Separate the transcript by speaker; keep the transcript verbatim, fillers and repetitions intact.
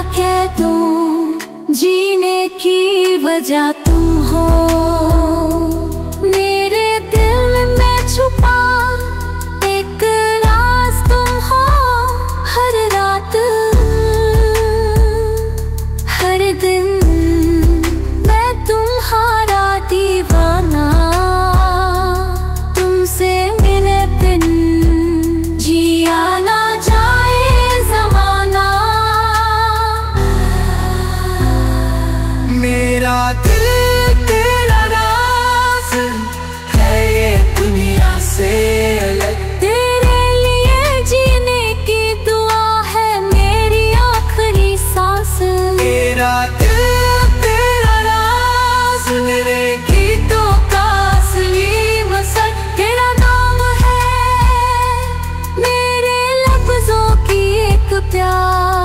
Speaker 1: कह दूं, जीने की वजह तुम हो। मेरे दिल में छुपा एक राज तुम हो। हर रात हर दिन मैं तुम्हारा दीवाना। तुमसे मिले बिन जिया ना जाए ज़माना।
Speaker 2: मेरा दिल तेरा राज है, ये दुनिया से अलग।
Speaker 1: तेरे लिए जीने की दुआ है मेरी आखिरी सांस।
Speaker 2: मेरा दिल तेरा राज, मेरे गीतों का असली मकसद।
Speaker 1: तेरा नाम है मेरे लफ्जों की एक प्यार।